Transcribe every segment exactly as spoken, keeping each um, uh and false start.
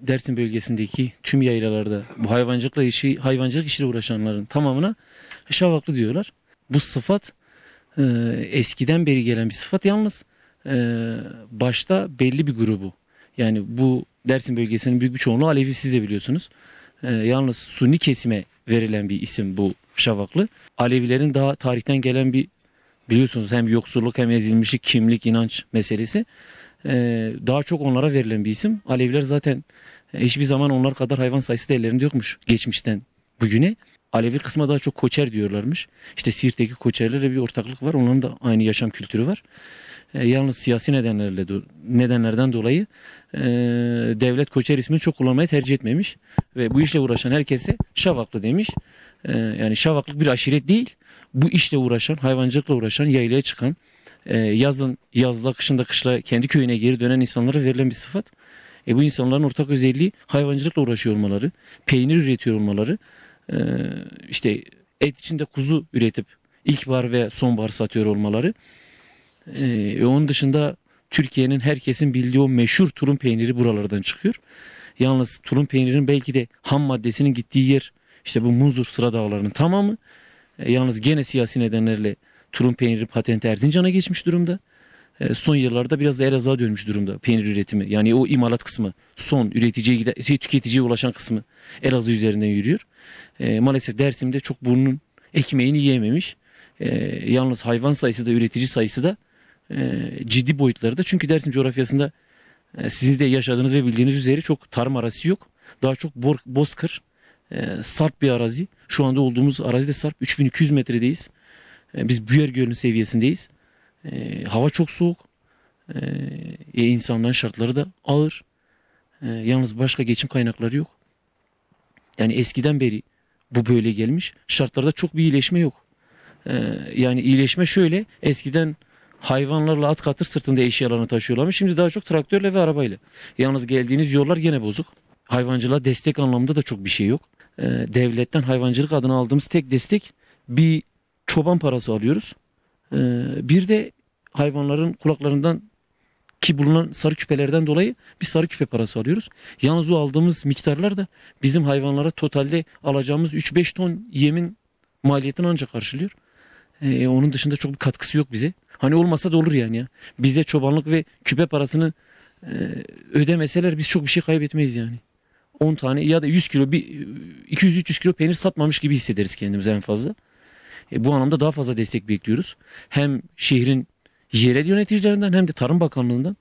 Dersim bölgesindeki tüm yaylalarda bu hayvancılıkla işi, hayvancılık işiyle uğraşanların tamamına şavaklı diyorlar. Bu sıfat e, eskiden beri gelen bir sıfat, yalnız e, başta belli bir grubu. Yani bu Dersim bölgesinin büyük bir çoğunluğu Alevi, siz de biliyorsunuz. E, yalnız Sunni kesime verilen bir isim bu şavaklı. Alevilerin daha tarihten gelen bir, biliyorsunuz, hem yoksulluk hem ezilmişlik, kimlik, inanç meselesi. Ee, daha çok onlara verilen bir isim. Aleviler zaten e, hiçbir zaman onlar kadar hayvan sayısı da ellerinde yokmuş geçmişten bugüne. Alevi kısma daha çok koçer diyorlarmış. İşte Siirt'teki koçerlerle bir ortaklık var. Onların da aynı yaşam kültürü var. Ee, yalnız siyasi nedenlerle nedenlerden dolayı e, devlet koçer ismini çok kullanmayı tercih etmemiş. Ve bu işle uğraşan herkese şavaklı demiş. Ee, yani şavaklık bir aşiret değil. Bu işle uğraşan, hayvancılıkla uğraşan, yaylaya çıkan, Ee, yazın yazla, kışında kışla kendi köyüne geri dönen insanlara verilen bir sıfat. E, bu insanların ortak özelliği hayvancılıkla uğraşıyor olmaları, peynir üretiyor olmaları, e, işte et içinde kuzu üretip ilkbahar ve sonbahar satıyor olmaları. E, onun dışında Türkiye'nin, herkesin bildiği o meşhur tulum peyniri buralardan çıkıyor. Yalnız tulum peynirinin belki de ham maddesinin gittiği yer işte bu Munzur Sıra Dağları'nın tamamı. E, yalnız gene siyasi nedenlerle tulum peyniri patenti Erzincan'a geçmiş durumda. E, son yıllarda biraz da Elazığ'a dönmüş durumda peynir üretimi. Yani o imalat kısmı, son üreticiye giden, şey, tüketiciye ulaşan kısmı Elazığ üzerinden yürüyor. E, maalesef Dersim'de çok bunun ekmeğini yiyememiş. E, yalnız hayvan sayısı da üretici sayısı da e, ciddi boyutlarda. Çünkü Dersim coğrafyasında e, sizin de yaşadığınız ve bildiğiniz üzere çok tarım arazisi yok. Daha çok bor, bozkır, e, sarp bir arazi. Şu anda olduğumuz arazi de sarp. üç bin iki yüz metredeyiz. Biz Büyer Gölü seviyesindeyiz. E, hava çok soğuk. E, insanların şartları da ağır. E, yalnız başka geçim kaynakları yok. Yani eskiden beri bu böyle gelmiş. Şartlarda çok bir iyileşme yok. E, yani iyileşme şöyle. Eskiden hayvanlarla at katır sırtında eşyalarını taşıyorlarmış. Şimdi daha çok traktörle ve arabayla. Yalnız geldiğiniz yollar gene bozuk. Hayvancılığa destek anlamında da çok bir şey yok. E, devletten hayvancılık adına aldığımız tek destek bir çoban parası alıyoruz. Ee, bir de hayvanların kulaklarından ki bulunan sarı küpelerden dolayı bir sarı küpe parası alıyoruz. Yalnız o aldığımız miktarlar da bizim hayvanlara totalde alacağımız üç beş ton yemin maliyetini ancak karşılıyor. Ee, onun dışında çok bir katkısı yok bize. Hani olmasa da olur yani ya. Bize çobanlık ve küpe parasını e, ödemeseler biz çok bir şey kaybetmeyiz yani. on tane ya da yüz kilo, bir iki yüz üç yüz kilo peynir satmamış gibi hissederiz kendimizi en fazla. E, bu anlamda daha fazla destek bekliyoruz. Hem şehrin yerel yöneticilerinden hem de Tarım Bakanlığı'ndan.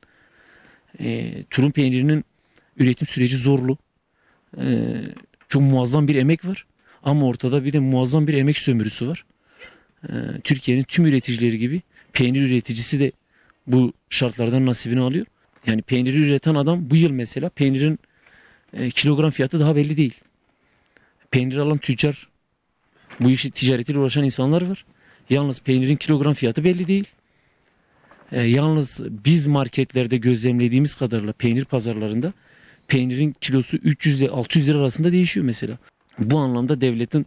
E, tulum peynirinin üretim süreci zorlu. E, çok muazzam bir emek var. Ama ortada bir de muazzam bir emek sömürüsü var. E, Türkiye'nin tüm üreticileri gibi peynir üreticisi de bu şartlardan nasibini alıyor. Yani peyniri üreten adam bu yıl mesela peynirin e, kilogram fiyatı daha belli değil. Peynir alan tüccar, bu işi ticaretiyle uğraşan insanlar var. Yalnız peynirin kilogram fiyatı belli değil. E, yalnız biz marketlerde gözlemlediğimiz kadarıyla peynir pazarlarında peynirin kilosu üç yüz ile altı yüz lira arasında değişiyor mesela. Bu anlamda devletin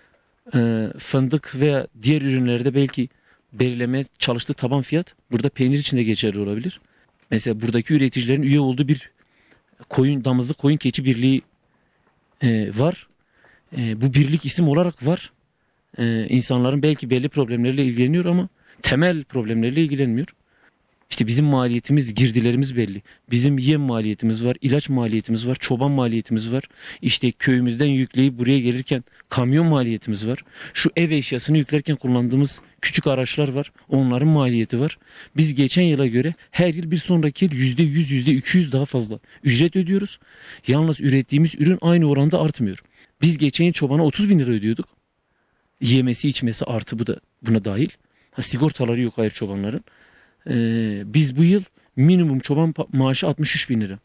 e, fındık veya diğer ürünlerde belki belirlemeye çalıştığı taban fiyat burada peynir için de geçerli olabilir. Mesela buradaki üreticilerin üye olduğu bir koyun, damızlık koyun keçi birliği e, var. E, bu birlik isim olarak var. Ee, insanların belki belli problemleriyle ilgileniyor ama temel problemleriyle ilgilenmiyor. İşte bizim maliyetimiz, girdilerimiz belli. Bizim yem maliyetimiz var, ilaç maliyetimiz var, çoban maliyetimiz var. İşte köyümüzden yükleyip buraya gelirken kamyon maliyetimiz var. Şu ev eşyasını yüklerken kullandığımız küçük araçlar var. Onların maliyeti var. Biz geçen yıla göre her yıl bir sonraki yıl yüzde yüz, yüzde iki yüz daha fazla ücret ödüyoruz. Yalnız ürettiğimiz ürün aynı oranda artmıyor. Biz geçen yıl çobana otuz bin lira ödüyorduk. Yemesi içmesi artı bu da buna dahil. Ha, sigortaları yok hayır çobanların. Ee, biz bu yıl minimum çoban maaşı altmış üç bin lira.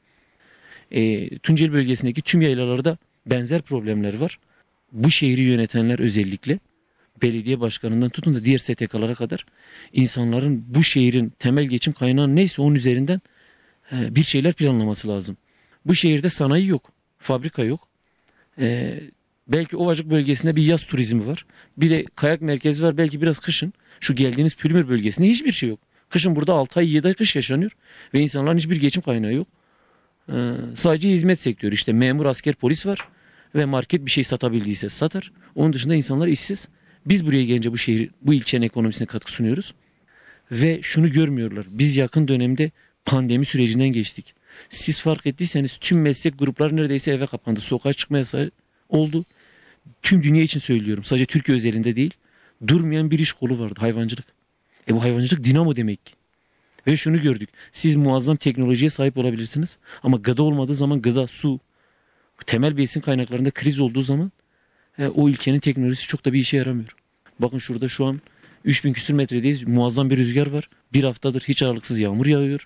Ee, Tunceli bölgesindeki tüm yaylalarda benzer problemler var. Bu şehri yönetenler özellikle belediye başkanından tutun da diğer S T K'lara kadar insanların bu şehrin temel geçim kaynağı neyse onun üzerinden e, bir şeyler planlaması lazım. Bu şehirde sanayi yok, fabrika yok. Ee, belki Ovacık bölgesinde bir yaz turizmi var. Bir de kayak merkezi var belki biraz kışın. Şu geldiğiniz Pülümür bölgesinde hiçbir şey yok. Kışın burada altı ay yedi ay kış yaşanıyor. Ve insanların hiçbir geçim kaynağı yok. Ee, sadece hizmet sektörü, işte memur, asker, polis var ve market bir şey satabildiyse satar. Onun dışında insanlar işsiz. Biz buraya gelince bu şehir, bu ilçenin ekonomisine katkı sunuyoruz. Ve şunu görmüyorlar. Biz yakın dönemde pandemi sürecinden geçtik. Siz fark ettiyseniz tüm meslek grupları neredeyse eve kapandı. Sokağa çıkma yasağı oldu. Tüm dünya için söylüyorum. Sadece Türkiye özelinde değil. Durmayan bir iş kolu vardı. Hayvancılık. E bu hayvancılık dinamo demek ki. Ve şunu gördük. Siz muazzam teknolojiye sahip olabilirsiniz. Ama gıda olmadığı zaman, gıda, su, temel besin kaynaklarında kriz olduğu zaman e, o ülkenin teknolojisi çok da bir işe yaramıyor. Bakın şurada şu an üç bin küsür metredeyiz. Muazzam bir rüzgar var. Bir haftadır hiç aralıksız yağmur yağıyor.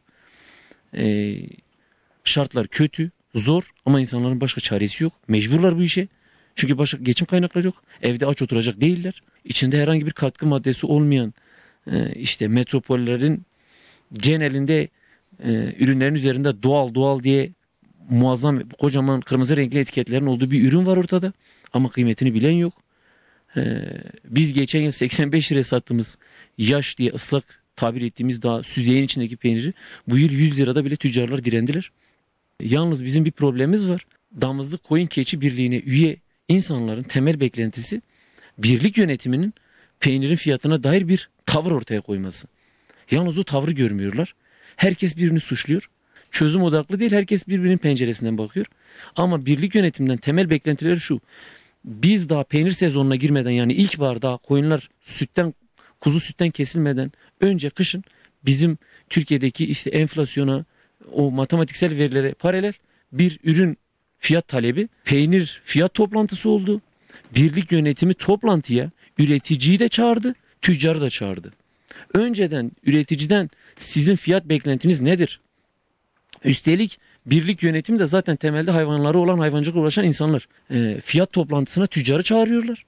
E, şartlar kötü, zor ama insanların başka çaresi yok. Mecburlar bu işe. Çünkü başka geçim kaynakları yok. Evde aç oturacak değiller. İçinde herhangi bir katkı maddesi olmayan e, işte metropollerin genelinde e, ürünlerin üzerinde doğal doğal diye muazzam kocaman kırmızı renkli etiketlerin olduğu bir ürün var ortada. Ama kıymetini bilen yok. E, biz geçen yıl seksen beş liraya sattığımız yaş diye ıslak tabir ettiğimiz daha süzeyin içindeki peyniri bu yıl yüz lirada bile tüccarlar direndiler. Yalnız bizim bir problemimiz var. Damızlık Koyun Keçi Birliği'ne üye insanların temel beklentisi birlik yönetiminin peynirin fiyatına dair bir tavır ortaya koyması. Yalnız o tavrı görmüyorlar. Herkes birbirini suçluyor. Çözüm odaklı değil, herkes birbirinin penceresinden bakıyor. Ama birlik yönetiminden temel beklentileri şu. Biz daha peynir sezonuna girmeden, yani ilkbahar daha koyunlar sütten, kuzu sütten kesilmeden önce kışın bizim Türkiye'deki işte enflasyona, o matematiksel verilere paralel bir ürün fiyat talebi, peynir fiyat toplantısı oldu. Birlik yönetimi toplantıya üreticiyi de çağırdı, tüccarı da çağırdı. Önceden üreticiden sizin fiyat beklentiniz nedir? Üstelik birlik yönetimi de zaten temelde hayvanları olan, hayvancılıkla uğraşan insanlar. E, fiyat toplantısına tüccarı çağırıyorlar.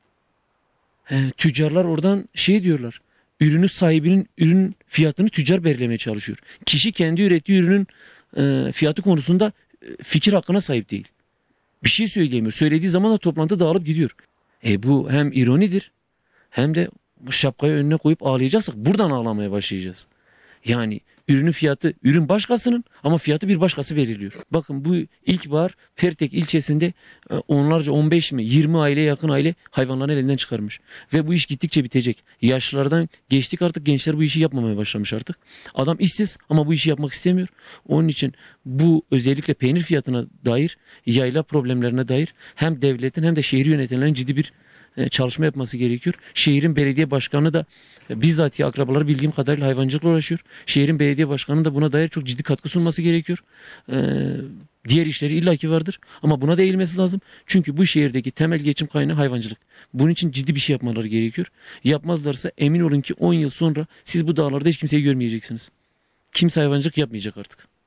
E, tüccarlar oradan şey diyorlar. Ürünü sahibinin ürün fiyatını tüccar belirlemeye çalışıyor. Kişi kendi ürettiği ürünün e, fiyatı konusunda e, fikir hakkına sahip değil. Bir şey söyleyemiyor. Söylediği zaman da toplantı dağılıp gidiyor. E bu hem ironidir hem de şapkayı önüne koyup ağlayacaksak buradan ağlamaya başlayacağız. Yani ürünün fiyatı, ürün başkasının ama fiyatı bir başkası belirliyor. Bakın bu ilkbahar Pertek ilçesinde onlarca, on beş mi yirmi aileye yakın aile hayvanlarını elinden çıkarmış. Ve bu iş gittikçe bitecek. Yaşlılardan geçtik, artık gençler bu işi yapmamaya başlamış artık. Adam işsiz ama bu işi yapmak istemiyor. Onun için bu özellikle peynir fiyatına dair, yayla problemlerine dair hem devletin hem de şehir yönetenlerin ciddi bir çalışma yapması gerekiyor. Şehrin belediye başkanı da bizzat akrabaları bildiğim kadarıyla hayvancılıkla uğraşıyor. Şehrin belediye başkanı da buna dair çok ciddi katkı sunması gerekiyor. Ee, diğer işleri illaki vardır ama buna da eğilmesi lazım. Çünkü bu şehirdeki temel geçim kaynağı hayvancılık. Bunun için ciddi bir şey yapmaları gerekiyor. Yapmazlarsa emin olun ki on yıl sonra siz bu dağlarda hiç kimseyi görmeyeceksiniz. Kimse hayvancılık yapmayacak artık.